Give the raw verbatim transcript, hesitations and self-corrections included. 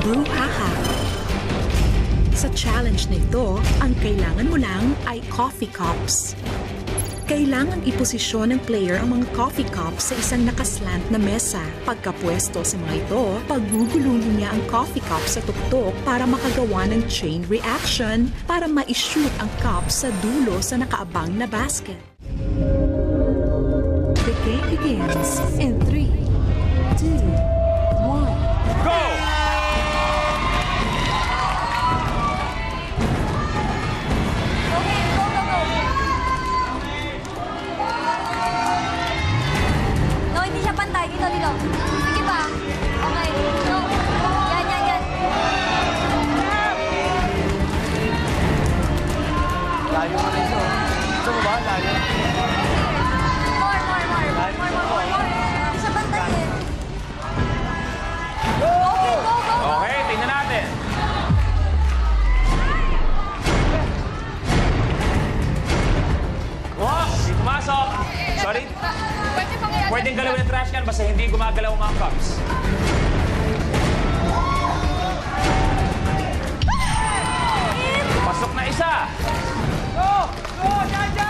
brouhaha. Sa challenge na ito, ang kailangan mo lang ay coffee cups. Kailangan iposisyon ng player ang mga coffee cups sa isang nakaslant na mesa. Pagkapwesto sa mga ito, paggugulungin niya ang coffee cup sa tuktok para makagawa ng chain reaction para ma-shoot ang cup sa dulo sa nakaabang na basket. The game begins in three, two, one. Go! Pantay, dito, dito. Sige pa. Okay. No. Yan, yan, yan. Layo mo na ito. Gusto mo ba? Layo. More, more, more. More, more, more, more. Hindi siya pantay eh. Okay, go, go, go. Okay, tingnan natin. Wow! Hindi pumasok. Sorry. Pwedeng galawin ang trash can basta hindi gumagalaw ang mga cups. Pasok na isa. Go! Go! Jaja!